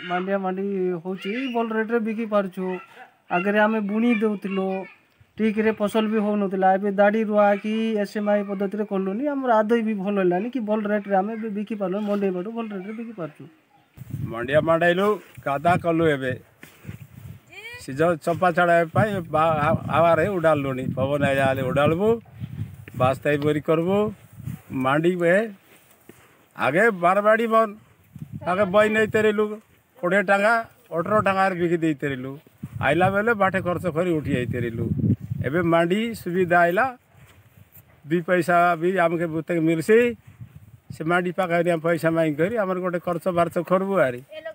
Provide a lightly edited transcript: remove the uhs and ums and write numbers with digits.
मांडिया मांडी होची भल रेट रे बिकी पारछु आगे आम बुणी दउथिलो ठीक रे फसल भी हो नथिला एबे दाढ़ी रुआ कि एसएमआई पद्धति रे करलुनी हमर आदय भी भल हलानी कि भल रेट रे आमे बिकी पारलो मंडी बाटू भल रेट रे बिकी पारछु मंडिया मांडाइलु कादा कलु एबे सीजन चंपा चढ़ा आवारे उड़ालुनी पवन आले उड़ालबू बास्ताई बोरी करबू मांडी में आगे बारबाड़ी बन आगे बई नहीं तेरेलु 20 टाँगा 18 टाँगा बिकी दे तेरेलु आइला बेले बाटे खर्च करी उठी आई तेरेलु एबे मांडी सुविधा आइला 2 पैसा भी आमके बुते मिलसी से मांडी पाका पैसा मांग करी आमर गोटे खर्च बार्च करबू आरी।